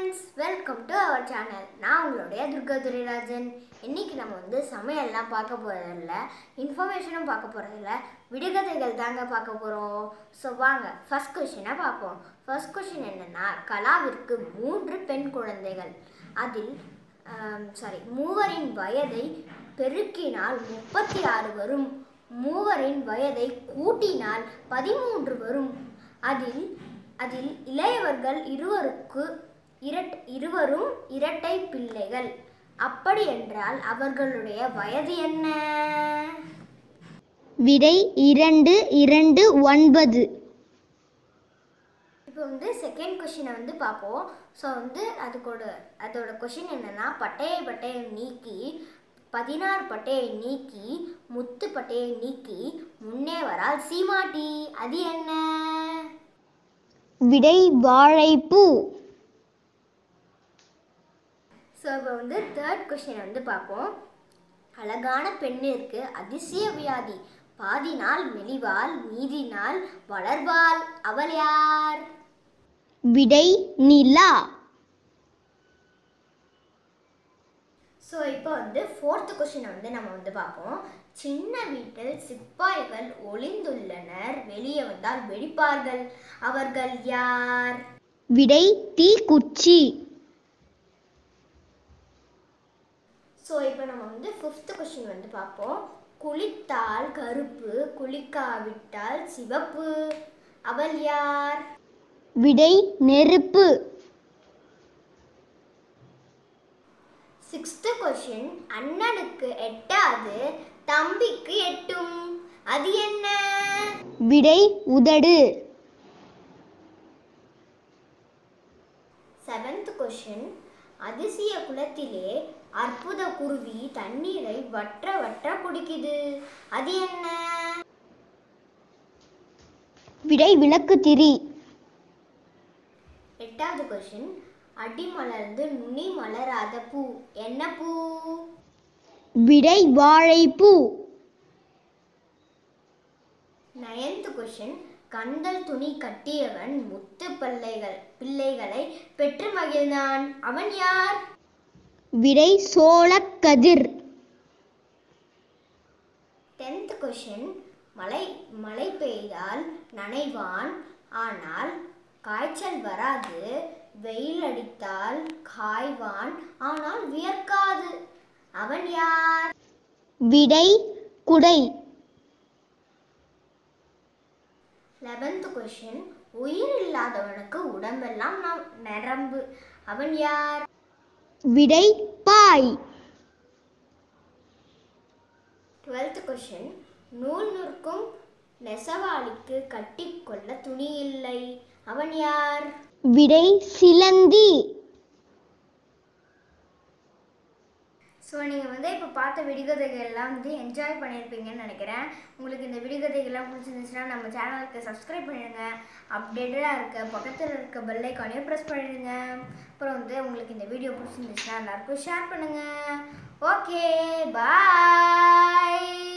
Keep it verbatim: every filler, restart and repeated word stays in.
friends, welcome to our channel. நான் உங்களுடைய துர்கா துரைராஜன். இன்னைக்கு நம்ம வந்து சமையல்லாம் பார்க்க போறதில்ல, இன்ஃபர்மேஷனும் பார்க்க போறதில்ல, விடுகதைகள் தாங்க பார்க்க போறோம். ஸோ வாங்க ஃபர்ஸ்ட் கொஸ்டினை பார்ப்போம். ஃபர்ஸ்ட் கொஸ்டின் என்னன்னா, கலாவிற்கு மூன்று பெண் குழந்தைகள். அதில் சாரி மூவரின் வயதை பெருக்கினால் முப்பத்தி ஆறு வரும். மூவரின் வயதை கூட்டினால் பதிமூன்று வரும். அதில் அதில் இளையவர்கள் இருவருக்கு இரட் இருவரும் இரட்டை பிள்ளைகள். அப்படி என்றால் அவர்களுடைய வயது என்ன? விடை இரண்டு இரண்டு ஒன்பது. இப்போ வந்து செகண்ட் கொஷினை வந்து பார்ப்போம். ஸோ வந்து அதுக்கோட அதோட கொஷின் என்னன்னா, பட்டையை பட்டையை நீக்கி பதினாறு பட்டையை நீக்கி முத்து பட்டையை நீக்கி முன்னே வரால் சீமாட்டி. அது என்ன? விடை வாழைப்பூ. ஸோ இப்போ வந்து தேர்ட் கொஷினை வந்து பார்ப்போம். அழகான பெண்ணிற்கு அதிசய வியாதி, பாதி நாள் மெலிவாள் மீதி நாள் வளர்வாள். அவள் யார்? விடை நிலா. ஸோ இப்போ வந்து ஃபோர்த்து கொஷினை வந்து நம்ம வந்து பார்ப்போம். சின்ன வீட்டில் சிப்பாய்கள் ஒளிந்துள்ளனர், வெளியே வந்தால் வெடிப்பார்கள். அவர்கள் யார்? விடை தீக்குச்சி. ஸோ இப்போ நம்ம வந்து ஃபிஃப்த் கொஷின் வந்து பார்ப்போம். குளித்தால் கருப்பு, குளிக்காவிட்டால் சிவப்பு. அவள் யார்? விடை நெருப்பு. சிக்ஸ்த் கொஷின், அண்ணனுக்கு எட்டாது தம்பிக்கு எட்டும். அது என்ன? விடை உதடு. செவன்த் கொஷின், அதிசய குளத்திலே அற்புத குருவி தண்ணீரை வற்ற வற்ற குடிக்குது. அது என்ன? விடை விளக்கு திரி. எட்டாவது கொஷின், அடி மலர்ந்து நுனி மலராத பூ. என்ன பூ? விடை வாழைப்பூ. நயன்த் கொஷின், கந்தல் துணி கட்டியவன் முத்து பிள்ளைகள் பிள்ளைகளை பெற்று மகிழ்ந்தான். அவன் யார்? விடை சோளக்கதிர். டென்த் கொஷின், மழை மழை பெய்தால் நனைவான், ஆனால் காய்ச்சல் வராது. வெயில் அடித்தால் காய்வான், ஆனால் வியர்க்காது. அவன் யார்? விடை குடை. லெவன்த் கொஷின், உயிர் இல்லாதவனுக்கு உடம்பெல்லாம் நரம்பு. அவன் யார்? விடை பாய். டுவெல்த் கொஷின், நூல் நூற்கும் நெசவாளிக்கு கட்டிக்கொள்ள துணி இல்லை. அவன் யார்? விடை சிலந்தி. ஸோ நீங்கள் வந்து இப்போ பார்த்த விடுகதைகள் எல்லாம் வந்து என்ஜாய் பண்ணியிருப்பீங்கன்னு நினைக்கிறேன். உங்களுக்கு இந்த விடுகதைகள்லாம் பிடிச்சிருந்துச்சுன்னா நம்ம சேனலுக்கு சப்ஸ்கிரைப் பண்ணிடுங்க. அப்டேட்டடாக இருக்க பக்கத்தில் இருக்க பெல் ஐக்கானையும் ப்ரெஸ் பண்ணிடுங்க. அப்புறம் வந்து உங்களுக்கு இந்த வீடியோ பிடிச்சிருந்துச்சுன்னா எல்லாருக்கும் ஷேர் பண்ணுங்கள். ஓகே, பாய்.